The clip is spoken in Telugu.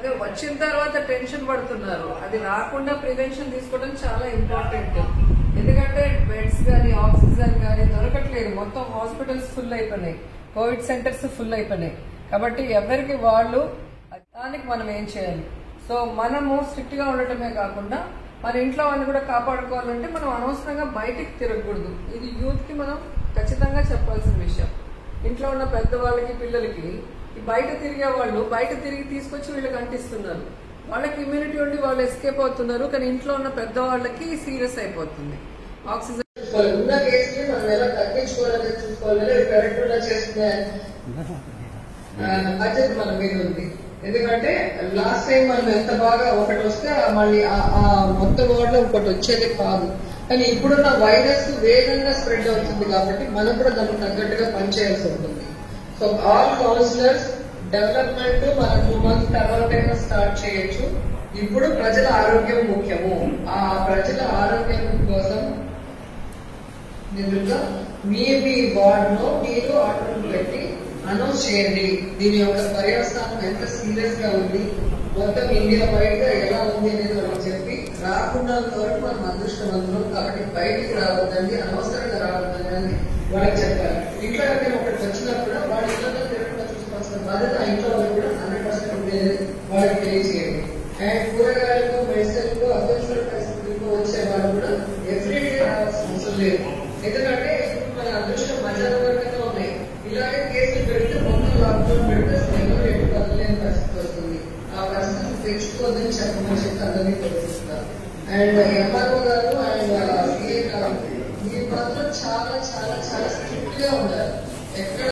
అంటే వచ్చిన తర్వాత టెన్షన్ పడుతున్నారు. అది రాకుండా ప్రివెన్షన్ తీసుకోవడం చాలా ఇంపార్టెంట్. ఎందుకంటే బెడ్స్ గానీ ఆక్సిజన్ గానీ దొరకట్లేదు. మొత్తం హాస్పిటల్స్ ఫుల్ అయిపోయినాయి, కోవిడ్ సెంటర్స్ ఫుల్ అయిపోయినాయి. కాబట్టి ఎవరికి వాళ్ళు దానికి మనం ఏం చేయాలి? సో మనము స్ట్రిక్ట్ గా ఉండటమే కాకుండా మన ఇంట్లో వాళ్ళని కూడా కాపాడుకోవాలంటే మనం అనవసరంగా బయటికి తిరగకూడదు. ఇది యూత్ కి మనం ఖచ్చితంగా చెప్పాల్సిన విషయం. ఇంట్లో ఉన్న పెద్దవాళ్ళకి పిల్లలకి బయట తిరిగే వాళ్ళు బయట తిరిగి తీసుకొచ్చి వీళ్ళకి అంటిస్తున్నారు. వాళ్ళకి ఇమ్యూనిటీ ఉండి వాళ్ళు ఎస్కేప్ అవుతున్నారు. కానీ ఇంట్లో ఉన్న పెద్దవాళ్ళకి సీరియస్ అయిపోతుంది. ఆక్సిజన్ ఉన్న కేసుని మనం ఎలా తగ్గించుకోవాలని చూసుకోవాలి. కరెక్ట్ చేస్తున్న బాధ్యత మన మీద ఉంది. ఎందుకంటే లాస్ట్ టైం మనం ఎంత బాగా ఒకటి వస్తే మళ్ళీ ఆ మొత్తం వార్డులో ఒకటి వచ్చేది కాదు. కానీ ఇప్పుడున్న వైరస్ వేగంగా స్ప్రెడ్ అవుతుంది కాబట్టి మనం కూడా దానికి తగ్గట్టుగా పనిచేయాల్సి ఉంటుంది. సో ఆల్ కౌన్సిలర్స్ డెవలప్మెంట్ మనం 2 months తర్వాత స్టార్ట్ చేయొచ్చు. ఇప్పుడు ప్రజల ఆరోగ్యం ముఖ్యము. ఆ ప్రజల ఆరోగ్యం కోసం నిజంగా మీ వార్డులో మీరు ఆర్డర్ పెట్టి అనౌన్స్ చేయండి. దీని యొక్క పర్యవస్థానం ఎంత సీరియస్ గా ఉంది, మొత్తం ఇండియా బయట ఎలా ఉంది అనేది వాళ్ళకి చెప్పి రాకుండా వరకు మనం అదృష్టవంతులు. కాబట్టి బయటికి రావద్దండి, అనవసరంగా రావద్దండి అని వాళ్ళకి చెప్పాలి. ఇంట్లో ఎవరైనా ఒకటి వచ్చినా కూడా వాళ్ళ ఇంట్లో తిరగకుండా చూసుకోవాల్సిన బాధ్యత ఆ ఇంట్లో వాళ్ళకి కూడా 100% ఉండేది వాళ్ళకి తెలియజేయండి. అండ్ కూరగాయలకు, మెడిసిన్లకు, అత్యవసర పరిస్థితులకు వచ్చే వాళ్ళు కూడా ఎవ్రీడే రావాల్సిన అవసరం లేదు. ఎందుకంటే ఇప్పుడు మన అదృష్టం మధ్యాహ్నం ఉన్నాయి. ఇలాగే కేసులు పెడితే మొత్తం లాక్డౌన్ పెడితే ఎవరు ఎటు కదలేని పరిస్థితి వస్తుంది. ఆ పరిస్థితి తెచ్చుకోవద్దని చెప్పమని చెప్పి అందరినీ తెలుస్తున్నారు. అండ్ ఎంఆర్ఓ గారు అండ్ సిఏ గారు మీరు మాత్రం చాలా చాలా చాలా స్ట్రిక్ట్ గా ఉండాలి. ఎక్కడ